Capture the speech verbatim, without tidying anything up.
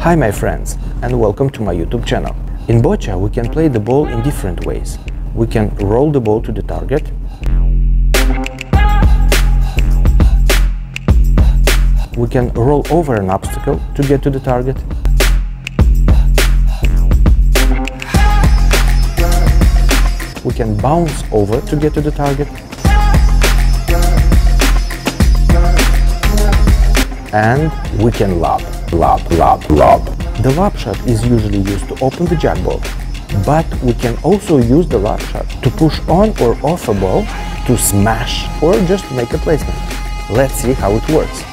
Hi my friends, and welcome to my YouTube channel. In Boccia we can play the ball in different ways. We can roll the ball to the target, we can roll over an obstacle to get to the target, we can bounce over to get to the target, and we can lob, lob, lob, lob. The lob shot is usually used to open the jackball, but we can also use the lob shot to push on or off a ball, to smash, or just make a placement. Let's see how it works.